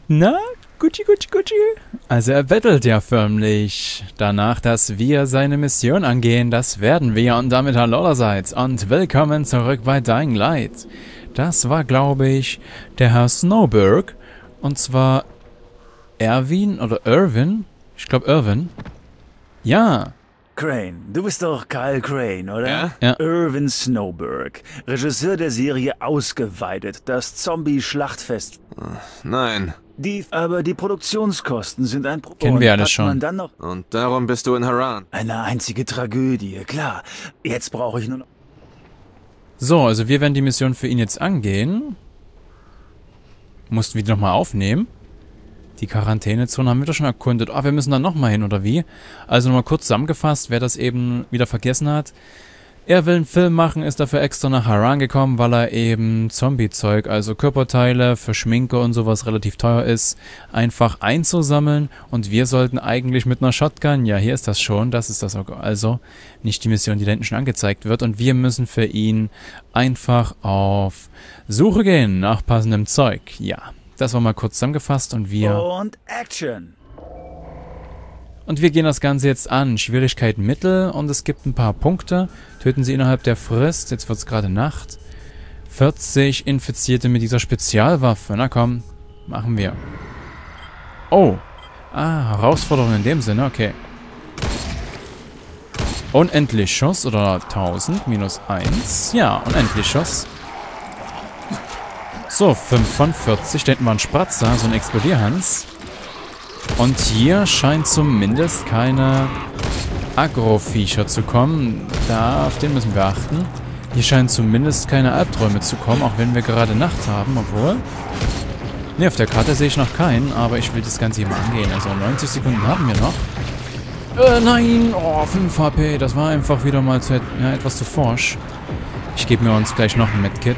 Na, Gucci, Gucci, Gucci. Also er bettelt ja förmlich danach, dass wir seine Mission angehen. Das werden wir und damit hallo allerseits und willkommen zurück bei Dying Light. Das war, glaube ich, der Herr Snowberg. Und zwar Erwin oder Irwin. Ich glaube Irwin. Ja. Crane, du bist doch Kyle Crane, oder? Ja? Ja. Irwin Snowberg, Regisseur der Serie Ausgeweidet, das Zombie-Schlachtfest. Nein. Aber die Produktionskosten sind ein Problem. Kennen wir Und alles hat schon. man dann noch Und darum bist du in Haran. eine einzige Tragödie, klar. Jetzt brauche ich nur noch... So, also wir werden die Mission für ihn jetzt angehen. Mussten wir die nochmal aufnehmen. Die Quarantänezone haben wir doch schon erkundet. Ah, wir müssen dann nochmal hin, oder wie? Also nochmal kurz zusammengefasst, wer das eben wieder vergessen hat. Er will einen Film machen, ist dafür extra nach Haran gekommen, weil er eben Zombie-Zeug, also Körperteile für Schminke und sowas relativ teuer ist, einfach einzusammeln. Und wir sollten eigentlich mit einer Shotgun, ja, hier ist das schon, das ist das also nicht die Mission, die da hinten schon angezeigt wird. Und wir müssen für ihn einfach auf Suche gehen nach passendem Zeug, ja. Das war mal kurz zusammengefasst und wir Action! gehen das Ganze jetzt an. Schwierigkeit Mittel und es gibt ein paar Punkte. Töten Sie innerhalb der Frist, jetzt wird es gerade Nacht. 40 Infizierte mit dieser Spezialwaffe. Na komm, machen wir. Oh. Ah, Herausforderung in dem Sinne, okay. Unendlich Schuss oder 1000 minus 1. Ja, unendlich Schuss. So, 5 von 40. Da hinten war ein Spratzer, so ein Explodierhans. Und hier scheint zumindest keine Agro-Viecher zu kommen. Auf den müssen wir achten. Hier scheinen zumindest keine Albträume zu kommen, auch wenn wir gerade Nacht haben, obwohl... Ne, auf der Karte sehe ich noch keinen, aber ich will das Ganze hier mal angehen. Also 90 Sekunden haben wir noch. Nein! Oh, 5 HP. Das war einfach wieder mal etwas zu forsch. Ich gebe mir uns gleich noch ein Medkit.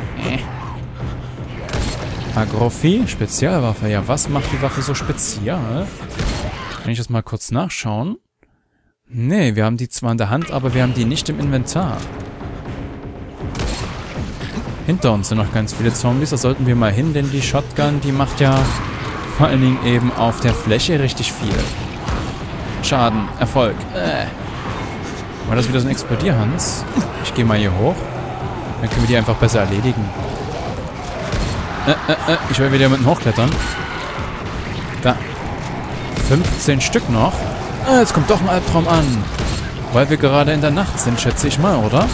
Agrophie, Spezialwaffe. Ja, was macht die Waffe so spezial? Kann ich das mal kurz nachschauen? Nee, wir haben die zwar in der Hand, aber wir haben die nicht im Inventar. Hinter uns sind noch ganz viele Zombies, da sollten wir mal hin, denn die Shotgun, die macht ja vor allen Dingen eben auf der Fläche richtig viel. Schaden, Erfolg. War das wieder so ein Explodierhans? Ich gehe mal hier hoch. Dann können wir die einfach besser erledigen. Ich will wieder mit dem Hochklettern. Da. 15 Stück noch. Jetzt kommt doch ein Albtraum an. Weil wir gerade in der Nacht sind, schätze ich mal, oder?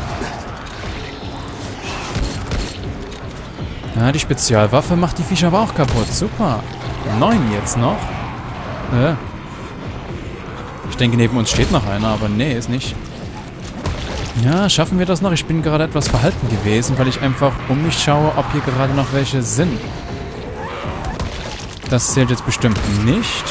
Ja, die Spezialwaffe macht die Viecher aber auch kaputt. Super. 9 jetzt noch. Ich denke, neben uns steht noch einer, aber nee, ist nicht. Ja, schaffen wir das noch? Ich bin gerade etwas verhalten gewesen, weil ich einfach um mich schaue, ob hier gerade noch welche sind. Das zählt jetzt bestimmt nicht.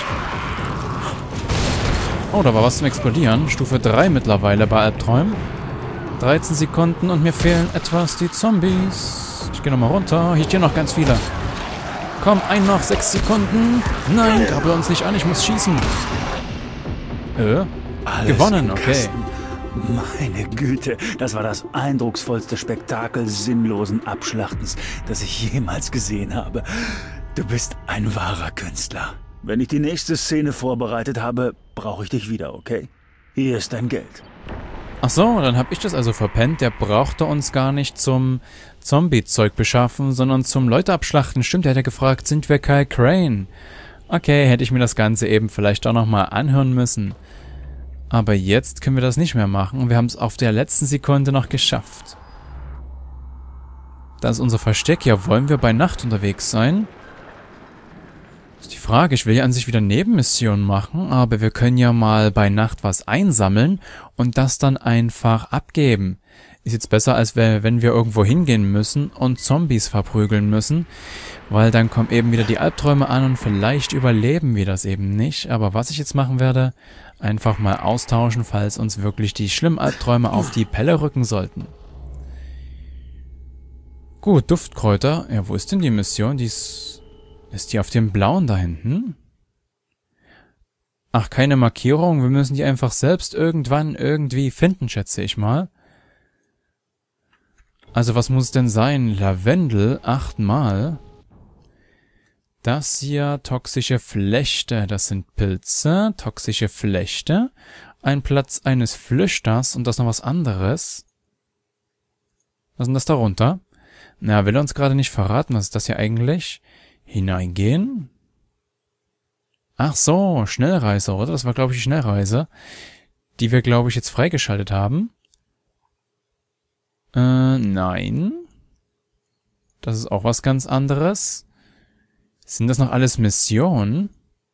Oh, da war was zum Explodieren. Stufe 3 mittlerweile bei Albträumen. 13 Sekunden und mir fehlen etwas die Zombies. Ich gehe nochmal runter. Hier stehen noch ganz viele. Komm, ein noch, 6 Sekunden. Nein, grabbel uns nicht an, ich muss schießen. Gewonnen, okay. Meine Güte, das war das eindrucksvollste Spektakel sinnlosen Abschlachtens, das ich jemals gesehen habe. Du bist ein wahrer Künstler. Wenn ich die nächste Szene vorbereitet habe, brauche ich dich wieder, okay? Hier ist dein Geld. Ach so, dann habe ich das also verpennt. Der brauchte uns gar nicht zum Zombie-Zeug beschaffen, sondern zum Leute abschlachten. Stimmt, er hätte gefragt, sind wir Kyle Crane? Okay, hätte ich mir das Ganze eben vielleicht auch nochmal anhören müssen. Aber jetzt können wir das nicht mehr machen und wir haben es auf der letzten Sekunde noch geschafft. Das ist unser Versteck. Ja, wollen wir bei Nacht unterwegs sein? Das ist die Frage. Ich will ja an sich wieder Nebenmissionen machen, aber wir können ja mal bei Nacht was einsammeln und das dann einfach abgeben. Ist jetzt besser, als wenn wir irgendwo hingehen müssen und Zombies verprügeln müssen, weil dann kommen eben wieder die Albträume an und vielleicht überleben wir das eben nicht. Aber was ich jetzt machen werde, einfach mal austauschen, falls uns wirklich die schlimmen Albträume auf die Pelle rücken sollten. Gut, Duftkräuter. Ja, wo ist denn die Mission? Ist die auf dem blauen da hinten? Ach, keine Markierung. Wir müssen die einfach selbst irgendwann irgendwie finden, schätze ich mal. Also was muss es denn sein? Lavendel 8 Mal. Das hier, toxische Flechte. Das sind Pilze, toxische Flechte. Ein Platz eines Flüchters und das noch was anderes. Was ist denn das darunter? Na, will er uns gerade nicht verraten. Was ist das hier eigentlich? Hineingehen. Ach so, Schnellreise, oder? Das war, glaube ich, die Schnellreise, die wir, glaube ich, jetzt freigeschaltet haben. Nein. Das ist auch was ganz anderes. Sind das noch alles Missionen?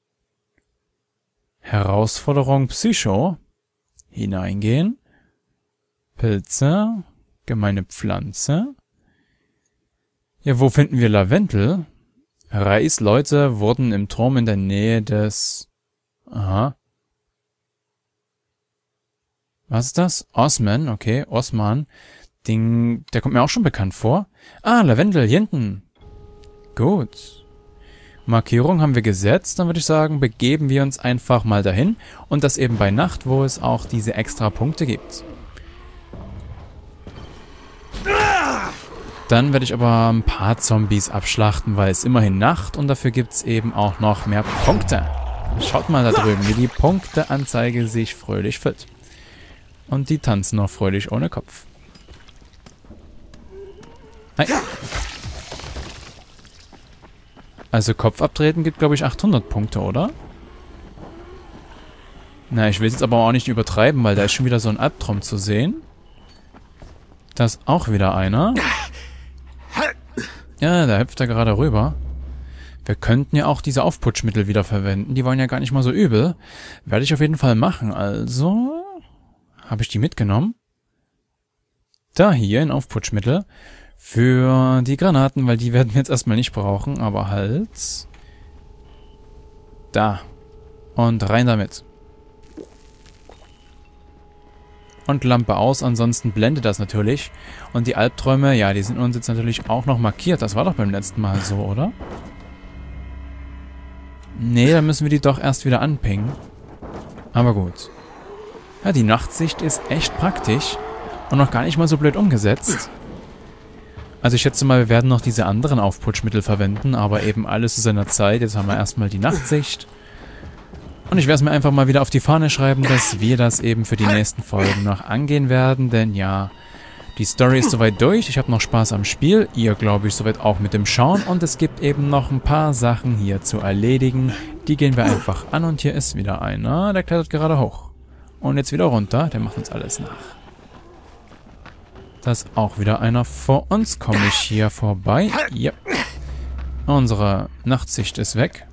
Herausforderung Psycho. Hineingehen. Pilze. Gemeine Pflanze. Ja, wo finden wir Lavendel? Reisleute wurden im Turm in der Nähe des... Aha. Was ist das? Osman, okay, Osman. Der kommt mir auch schon bekannt vor. Ah, Lavendel, hier hinten. Gut. Markierung haben wir gesetzt, dann würde ich sagen, begeben wir uns einfach mal dahin. Und das eben bei Nacht, wo es auch diese extra Punkte gibt. Dann werde ich aber ein paar Zombies abschlachten, weil es immerhin Nacht und dafür gibt es eben auch noch mehr Punkte. Schaut mal da drüben, wie die Punkteanzeige sich fröhlich füllt. Und die tanzen noch fröhlich ohne Kopf. Hi. Also Kopf abtreten gibt, glaube ich, 800 Punkte, oder? Na, ich will es jetzt aber auch nicht übertreiben, weil da ist schon wieder so ein Albtraum zu sehen. Da ist auch wieder einer. Ja, da hüpft er gerade rüber. Wir könnten ja auch diese Aufputschmittel wieder verwenden. Die waren ja gar nicht mal so übel. Werde ich auf jeden Fall machen. Also, habe ich die mitgenommen? Da hier in Aufputschmittel. Für die Granaten, weil die werden wir jetzt erstmal nicht brauchen. Aber halt. Da. Und rein damit. Und Lampe aus, ansonsten blendet das natürlich. Und die Albträume, ja, die sind uns jetzt natürlich auch noch markiert. Das war doch beim letzten Mal so, oder? Nee, dann müssen wir die doch erst wieder anpingen. Aber gut. Ja, die Nachtsicht ist echt praktisch. Und noch gar nicht mal so blöd umgesetzt. Also ich schätze mal, wir werden noch diese anderen Aufputschmittel verwenden. Aber eben alles zu seiner Zeit. Jetzt haben wir erstmal die Nachtsicht. Und ich werde es mir einfach mal wieder auf die Fahne schreiben, dass wir das eben für die nächsten Folgen noch angehen werden. Denn ja, die Story ist soweit durch. Ich habe noch Spaß am Spiel. Ihr, glaube ich, soweit auch mit dem Schauen. Und es gibt eben noch ein paar Sachen hier zu erledigen. Die gehen wir einfach an. Und hier ist wieder einer. Der klettert gerade hoch. Und jetzt wieder runter. Der macht uns alles nach. Da ist auch wieder einer vor uns. Komme ich hier vorbei? Ja. Unsere Nachtsicht ist weg.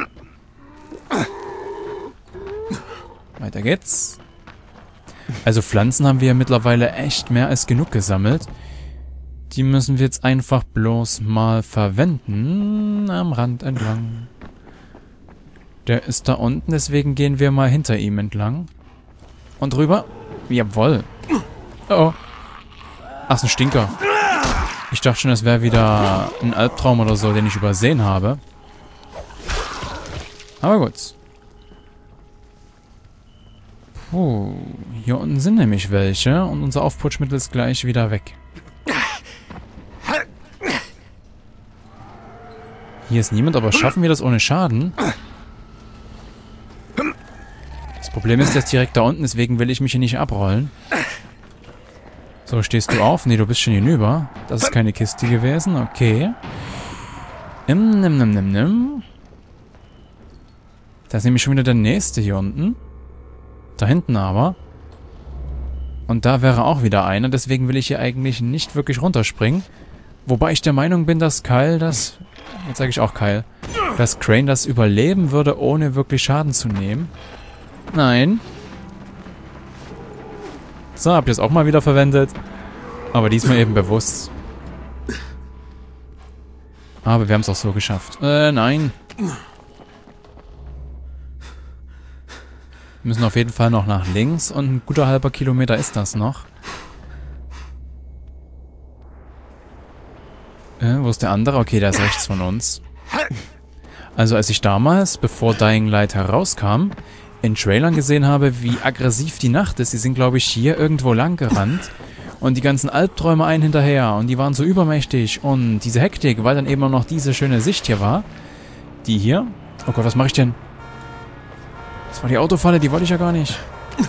Weiter geht's. Also Pflanzen haben wir ja mittlerweile echt mehr als genug gesammelt. Die müssen wir jetzt einfach bloß mal verwenden. Am Rand entlang. Der ist da unten, deswegen gehen wir mal hinter ihm entlang. Und rüber. Jawohl. Oh. Ach, ist ein Stinker. Ich dachte schon, das wäre wieder ein Albtraum oder so, den ich übersehen habe. Aber gut. Puh, hier unten sind nämlich welche und unser Aufputschmittel ist gleich wieder weg. Hier ist niemand, aber schaffen wir das ohne Schaden? Das Problem ist, der ist direkt da unten, deswegen will ich mich hier nicht abrollen. So, stehst du auf? Nee, du bist schon hinüber. Das ist keine Kiste gewesen, okay. Da ist nämlich schon wieder der nächste hier unten. Da hinten aber. Und da wäre auch wieder einer. Deswegen will ich hier eigentlich nicht wirklich runterspringen. Wobei ich der Meinung bin, dass Kyle das... Jetzt sage ich auch Kyle. Dass Crane das überleben würde, ohne wirklich Schaden zu nehmen. Nein. So, habt ihr es auch mal wieder verwendet. Aber diesmal eben bewusst. Aber wir haben es auch so geschafft. Nein. Wir müssen auf jeden Fall noch nach links und ein guter halber Kilometer ist das noch. Wo ist der andere? Okay, der ist rechts von uns. Also als ich damals, bevor Dying Light herauskam, in Trailern gesehen habe, wie aggressiv die Nacht ist. Die sind, glaube ich, hier irgendwo lang gerannt. Und die ganzen Albträume einen hinterher. Und die waren so übermächtig. Und diese Hektik, weil dann eben auch noch diese schöne Sicht hier war. die hier. Oh Gott, was mache ich denn? Das war die Autofalle, die wollte ich ja gar nicht.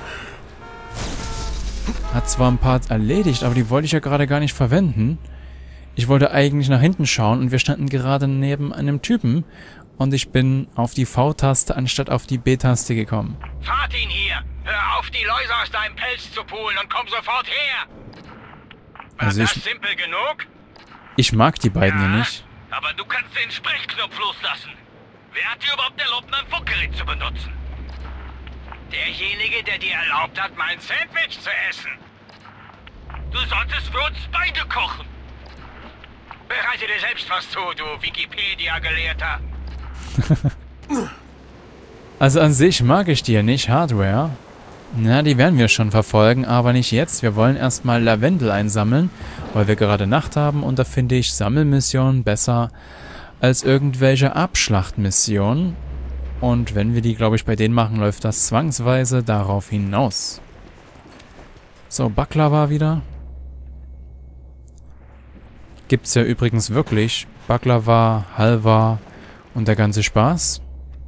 Hat zwar ein paar erledigt, aber die wollte ich ja gerade gar nicht verwenden. Ich wollte eigentlich nach hinten schauen und wir standen gerade neben einem Typen. Und ich bin auf die V-Taste anstatt auf die B-Taste gekommen. Fahrt ihn hier! Hör auf, die Läuse aus deinem Pelz zu pulen und komm sofort her! War Also das simpel genug? Ich mag die beiden ja nicht. Aber du kannst den Sprechknopf loslassen. Wer hat dir überhaupt erlaubt, mein Funkgerät zu benutzen? Derjenige, der dir erlaubt hat, mein Sandwich zu essen. Du solltest für uns beide kochen. Bereite dir selbst was zu, du Wikipedia-Gelehrter. Also an sich mag ich die ja nicht, Hardware. Na, die werden wir schon verfolgen, aber nicht jetzt. Wir wollen erstmal Lavendel einsammeln, weil wir gerade Nacht haben und da finde ich Sammelmissionen besser als irgendwelche Abschlachtmissionen. Und wenn wir die, glaube ich, bei denen machen, läuft das zwangsweise darauf hinaus. So, Baklava wieder. Gibt's ja übrigens wirklich. Baklava, Halva und der ganze Spaß.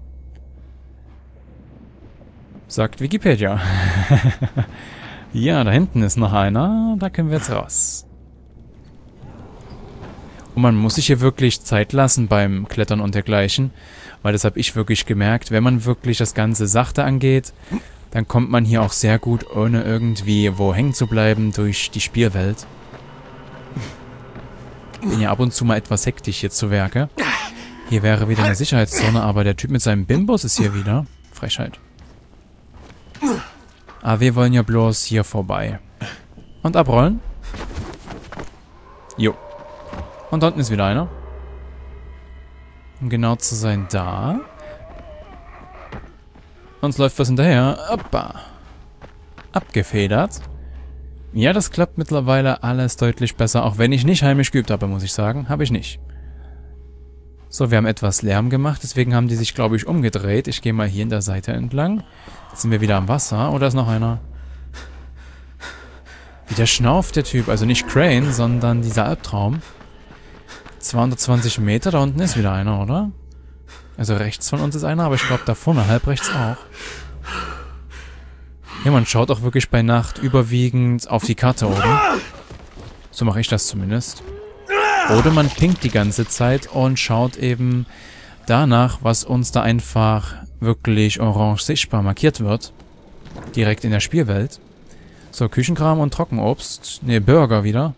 Sagt Wikipedia. Ja, da hinten ist noch einer. Da können wir jetzt raus. Und man muss sich hier wirklich Zeit lassen beim Klettern und dergleichen. Weil das habe ich wirklich gemerkt. Wenn man wirklich das Ganze sachte angeht, dann kommt man hier auch sehr gut, ohne irgendwie wo hängen zu bleiben, durch die Spielwelt. Bin ja ab und zu mal etwas hektisch hier zu Werke. Hier wäre wieder eine Sicherheitszone, aber der Typ mit seinem Bimbus ist hier wieder. Frechheit. Aber wir wollen ja bloß hier vorbei. Und abrollen. Jo. Und da unten ist wieder einer. Um genau zu sein, da. Uns läuft was hinterher. Oppa. Abgefedert. Ja, das klappt mittlerweile alles deutlich besser, auch wenn ich nicht heimisch geübt habe, muss ich sagen. Habe ich nicht. So, wir haben etwas Lärm gemacht, deswegen haben die sich, glaube ich, umgedreht. Ich gehe mal hier in der Seite entlang. Jetzt sind wir wieder am Wasser. Oh, da ist noch einer. Wie der schnauft, der Typ. Also nicht Crane, sondern dieser Albtraum. 220 Meter, da unten ist wieder einer, oder? Also rechts von uns ist einer, aber ich glaube da vorne, halb rechts auch. Ja, man schaut auch wirklich bei Nacht überwiegend auf die Karte oben. So mache ich das zumindest. Oder man pinkt die ganze Zeit und schaut eben danach, was uns da einfach wirklich orange sichtbar markiert wird. Direkt in der Spielwelt. So, Küchenkram und Trockenobst. Ne, Burger wieder.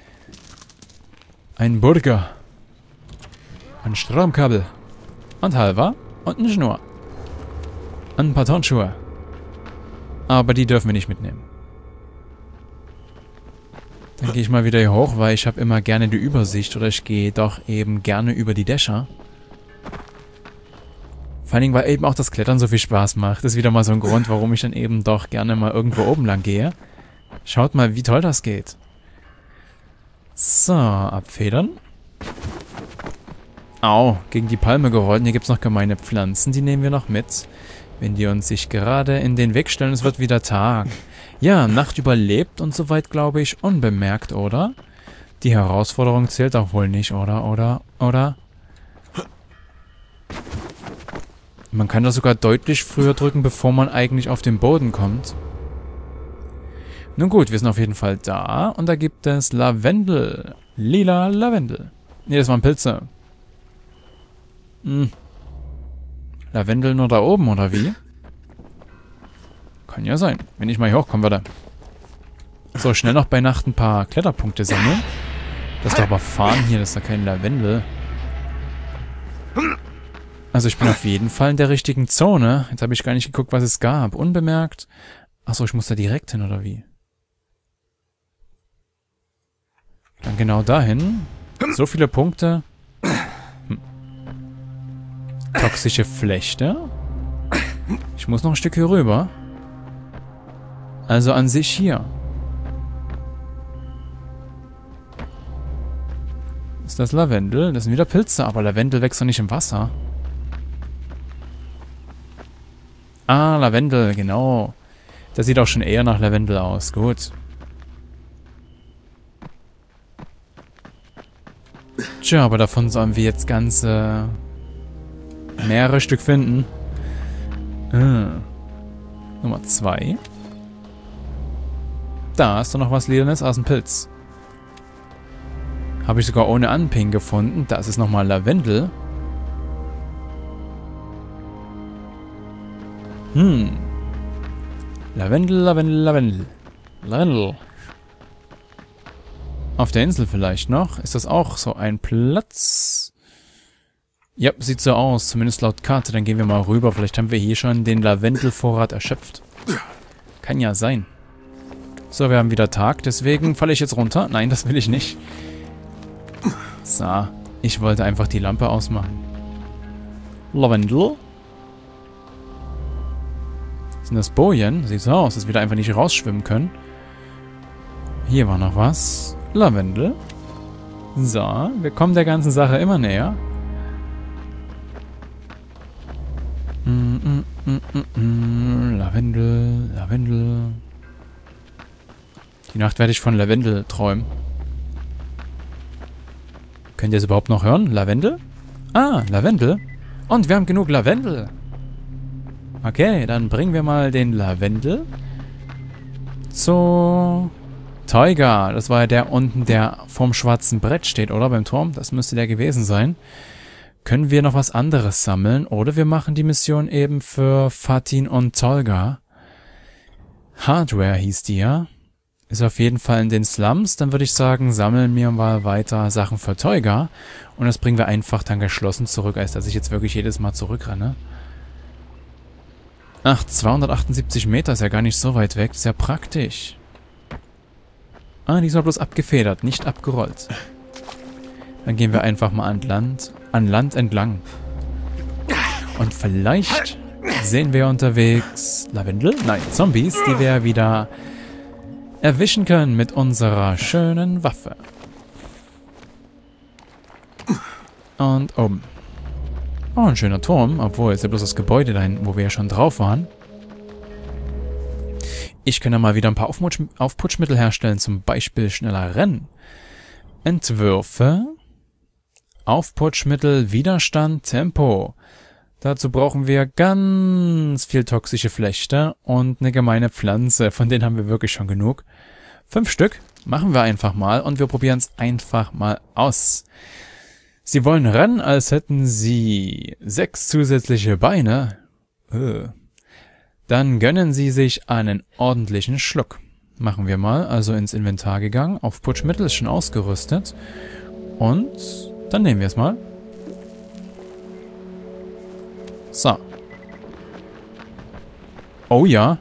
Ein Burger. Ein Stromkabel. Und Halva. Und eine Schnur. Und ein paar Turnschuhe. Aber die dürfen wir nicht mitnehmen. Dann gehe ich mal wieder hier hoch, weil ich habe immer gerne die Übersicht. Oder ich gehe doch eben gerne über die Dächer. Vor allen Dingen, weil eben auch das Klettern so viel Spaß macht. Das ist wieder mal so ein Grund, warum ich dann eben doch gerne mal irgendwo oben lang gehe. Schaut mal, wie toll das geht. So, abfedern. Au, gegen die Palme gerollt. Hier gibt es noch gemeine Pflanzen, die nehmen wir noch mit. Wenn die uns sich gerade in den Weg stellen, es wird wieder Tag. Ja, Nacht überlebt und soweit, glaube ich, unbemerkt, oder? Die Herausforderung zählt auch wohl nicht, oder? Man kann das sogar deutlich früher drücken, bevor man eigentlich auf den Boden kommt. Nun gut, wir sind auf jeden Fall da. Und da gibt es Lavendel. Lila Lavendel. Ne, das waren Pilze. Lavendel nur da oben, oder wie? Kann ja sein. Wenn ich mal hier hochkomme, warte. So, schnell noch bei Nacht ein paar Kletterpunkte sammeln. Das ist doch aber fahren hier, das ist doch kein Lavendel. Also ich bin auf jeden Fall in der richtigen Zone. Jetzt habe ich gar nicht geguckt, was es gab. Unbemerkt. Achso, ich muss da direkt hin, oder wie? Dann genau dahin. So viele Punkte. Toxische Flechte. Ich muss noch ein Stück hier rüber. Also an sich hier. Ist das Lavendel? Das sind wieder Pilze, aber Lavendel wächst doch nicht im Wasser. Ah, Lavendel, genau. Das sieht auch schon eher nach Lavendel aus. Gut. Tja, aber davon sollen wir jetzt ganze mehrere Stück finden. Nummer 2. Da ist doch noch was Lilanes aus dem Pilz. Habe ich sogar ohne Anping gefunden. Das ist nochmal Lavendel. Lavendel, Lavendel, Lavendel. Lavendel. Auf der Insel vielleicht noch. Ist das auch so ein Platz? Ja, sieht so aus. Zumindest laut Karte. Dann gehen wir mal rüber. Vielleicht haben wir hier schon den Lavendelvorrat erschöpft. Kann ja sein. So, wir haben wieder Tag. Deswegen falle ich jetzt runter. Nein, das will ich nicht. So. Ich wollte einfach die Lampe ausmachen. Lavendel. Sind das Bojen? Sieht so aus, dass wir da einfach nicht rausschwimmen können. Hier war noch was. Lavendel. So, wir kommen der ganzen Sache immer näher. Lavendel, Lavendel. Die Nacht werde ich von Lavendel träumen. Könnt ihr es überhaupt noch hören? Lavendel? Ah, Lavendel. Und wir haben genug Lavendel. Okay, dann bringen wir mal den Lavendel zu Teuga. Das war ja der unten, der vorm schwarzen Brett steht, oder? Beim Turm. Das müsste der gewesen sein. Können wir noch was anderes sammeln? Oder wir machen die Mission eben für Fatin und Tolga. Hardware hieß die ja. Ist auf jeden Fall in den Slums. Dann würde ich sagen, sammeln wir mal weiter Sachen für Teuga. Und das bringen wir einfach dann geschlossen zurück, als dass ich jetzt wirklich jedes Mal zurückrenne. Ach, 278 Meter ist ja gar nicht so weit weg. Ist ja praktisch. Ah, diesmal bloß abgefedert, nicht abgerollt. Dann gehen wir einfach mal an Land entlang. Und vielleicht sehen wir unterwegs Lavendel? Nein, Zombies, die wir wieder erwischen können mit unserer schönen Waffe. Und oben. Oh, ein schöner Turm, obwohl ist ja bloß das Gebäude da hinten, wo wir ja schon drauf waren. Ich kann ja mal wieder ein paar Aufputschmittel herstellen, zum Beispiel schneller Rennen. Entwürfe. Aufputschmittel, Widerstand, Tempo. Dazu brauchen wir ganz viel toxische Flechte und eine gemeine Pflanze. Von denen haben wir wirklich schon genug. 5 Stück machen wir einfach mal und wir probieren es einfach mal aus. Sie wollen rennen, als hätten sie 6 zusätzliche Beine. Dann gönnen sie sich einen ordentlichen Schluck. Machen wir mal, also ins Inventar gegangen. Aufputschmittel ist schon ausgerüstet. Und dann nehmen wir es mal. So. Oh ja.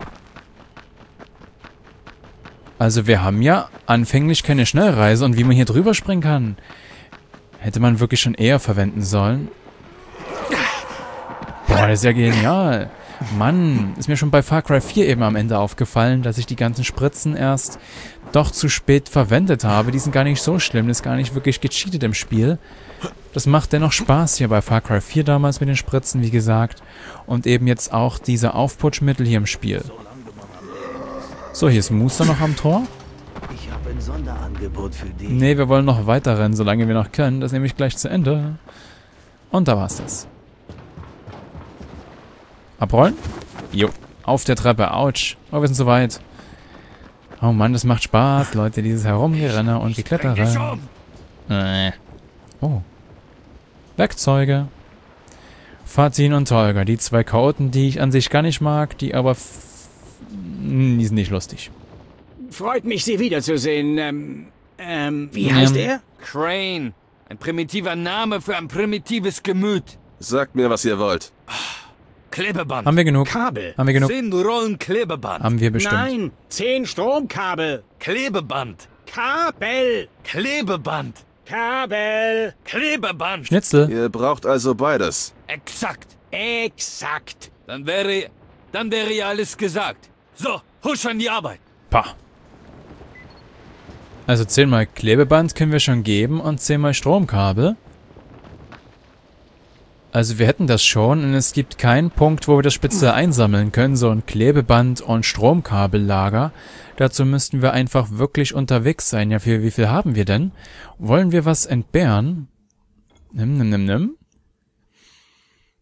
Also wir haben ja anfänglich keine Schnellreise und wie man hier drüber springen kann, hätte man wirklich schon eher verwenden sollen. Boah, das ist ja genial. Mann, ist mir schon bei Far Cry 4 eben am Ende aufgefallen, dass ich die ganzen Spritzen erst doch zu spät verwendet habe. Die sind gar nicht so schlimm, das ist gar nicht wirklich gecheatet im Spiel. Das macht dennoch Spaß hier bei Far Cry 4 damals mit den Spritzen, wie gesagt. Und eben jetzt auch diese Aufputschmittel hier im Spiel. So, hier ist Muster noch am Tor. Ich habe ein Sonderangebot für dich. Nee, wir wollen noch weiter rennen, solange wir noch können. Das ist nämlich gleich zu Ende. Und da war's das. Abrollen? Jo. Auf der Treppe. Autsch. Oh, wir sind so weit. Oh Mann, das macht Spaß, Leute. Dieses Herumgerenne und Geklettere. Oh. Werkzeuge. Fatin und Tolga. Die 2 Chaoten, die ich an sich gar nicht mag, die aber... die sind nicht lustig. Freut mich, Sie wiederzusehen. Wie heißt er? Crane. Ein primitiver Name für ein primitives Gemüt. Sagt mir, was ihr wollt. Klebeband. Haben wir genug? Kabel. Haben wir genug? 10 Rollen Klebeband. Haben wir bestimmt. Nein, 10 Stromkabel. Klebeband. Kabel. Klebeband. Kabel. Klebeband. Schnitzel. Ihr braucht also beides. Exakt. Exakt. Dann wäre ja alles gesagt. So, husch an die Arbeit. Pah. Also 10 mal Klebeband können wir schon geben und 10 mal Stromkabel. Also wir hätten das schon und es gibt keinen Punkt, wo wir das speziell einsammeln können, so ein Klebeband- und Stromkabellager. Dazu müssten wir einfach wirklich unterwegs sein. Ja, für wie viel haben wir denn? Wollen wir was entbehren? Nimm.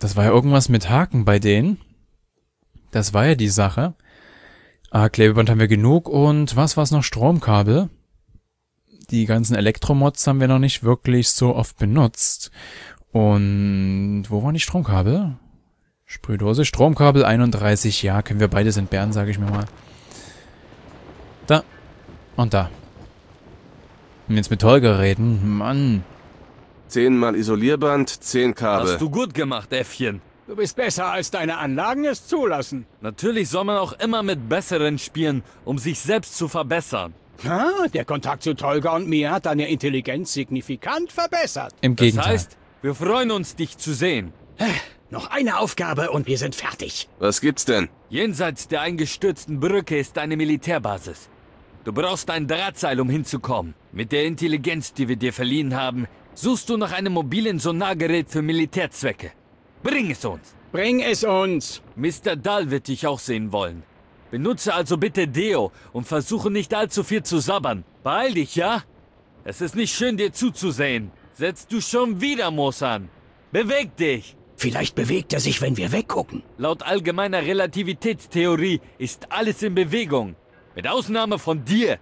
Das war ja irgendwas mit Haken bei denen. Das war ja die Sache. Klebeband haben wir genug und was war's noch? Stromkabel. Die ganzen Elektromods haben wir noch nicht wirklich so oft benutzt. Und wo waren die Stromkabel? Sprühdose, Stromkabel 31, ja, können wir beides entbehren, sage ich mir mal. Da und da. Und jetzt mit Metallgeräten, Mann. 10 mal Isolierband, 10 Kabel. Hast du gut gemacht, Äffchen. Du bist besser, als deine Anlagen es zulassen. Natürlich soll man auch immer mit Besseren spielen, um sich selbst zu verbessern. Der Kontakt zu Tolga und mir hat deine Intelligenz signifikant verbessert. Im Das Gegenteil. heißt, wir freuen uns, dich zu sehen. Noch eine Aufgabe und wir sind fertig. Was gibt's denn? Jenseits der eingestürzten Brücke ist eine Militärbasis. Du brauchst ein Drahtseil, um hinzukommen. Mit der Intelligenz, die wir dir verliehen haben, suchst du nach einem mobilen Sonargerät für Militärzwecke. Bring es uns. Bring es uns. Mr. Dahl wird dich auch sehen wollen. Benutze also bitte Deo und versuche nicht allzu viel zu sabbern. Beeil dich, ja? Es ist nicht schön, dir zuzusehen. Setzt du schon wieder Moos an. Beweg dich! Vielleicht bewegt er sich, wenn wir weggucken. Laut allgemeiner Relativitätstheorie ist alles in Bewegung. Mit Ausnahme von dir.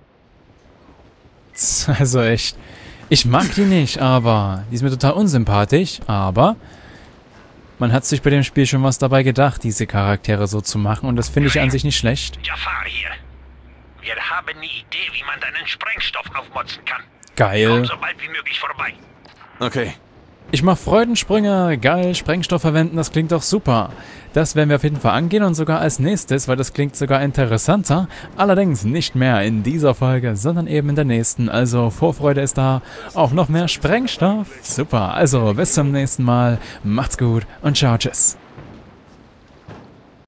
Also echt. Ich mag die nicht, aber die ist mir total unsympathisch, aber man hat sich bei dem Spiel schon was dabei gedacht, diese Charaktere so zu machen und das finde ich an sich nicht schlecht. Jafar hier. Wir haben eine Idee, wie man deinen Sprengstoff aufmotzen kann. Geil. Komm so bald wie möglich vorbei. Okay. Ich mach Freudensprünge, geil, Sprengstoff verwenden, das klingt doch super. Das werden wir auf jeden Fall angehen und sogar als nächstes, weil das klingt sogar interessanter. Allerdings nicht mehr in dieser Folge, sondern eben in der nächsten. Also Vorfreude ist da, auch noch mehr Sprengstoff. Super, also bis zum nächsten Mal, macht's gut und ciao, tschüss.